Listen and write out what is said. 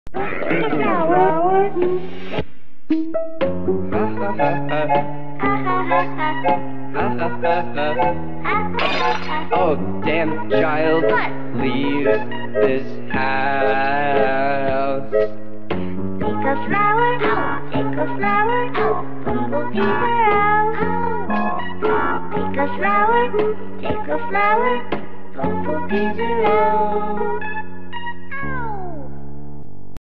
Oh, damn child, leave this house. Take a flower, bumblebees are out. Take a flower, bumblebees are out.